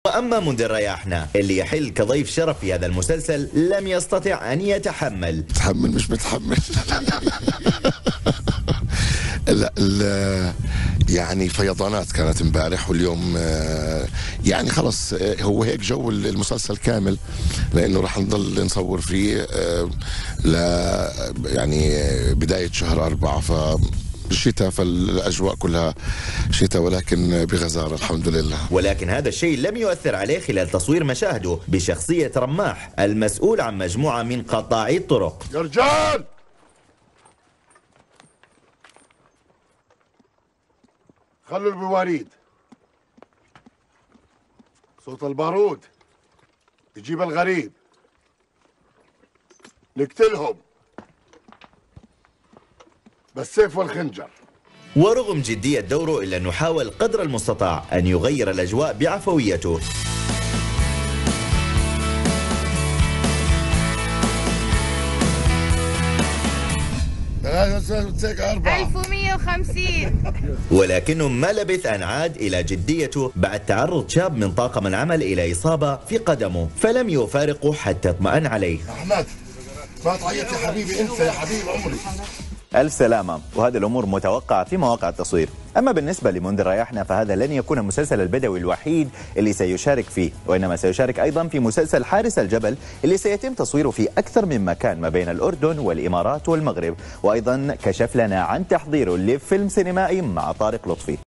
وأما منذر رياحنا اللي يحل كضيف شرف في هذا المسلسل لم يستطع أن يتحمل. متحمل مش متحمل. لا يعني فيضانات كانت امبارح واليوم، يعني خلص هو هيك جو المسلسل كامل، لانه راح نضل نصور فيه يعني بداية شهر 4 الشتاء، فالأجواء كلها شتاء ولكن بغزارة الحمد لله. ولكن هذا الشيء لم يؤثر عليه خلال تصوير مشاهده بشخصية رماح المسؤول عن مجموعة من قطاعي الطرق. يا رجال خلوا البواريد، صوت البارود يجيب الغريب، نقتلهم بالسيف والخنجر. ورغم جدية دوره إلا أنه حاول قدر المستطاع أن يغير الأجواء بعفويته. أربعة 1150. ولكنه ما لبث أن عاد إلى جديته بعد تعرض شاب من طاقم العمل إلى إصابة في قدمه، فلم يفارقه حتى اطمأن عليه. أحمد ما تعيط يا حبيبي، انت يا حبيب عمري. ألف سلامة. وهذه الأمور متوقعة في مواقع التصوير. أما بالنسبة لمنذر رياحنا فهذا لن يكون المسلسل البدوي الوحيد اللي سيشارك فيه، وإنما سيشارك أيضا في مسلسل حارس الجبل اللي سيتم تصويره في أكثر من مكان ما بين الأردن والإمارات والمغرب، وأيضا كشف لنا عن تحضيره لفيلم سينمائي مع طارق لطفي.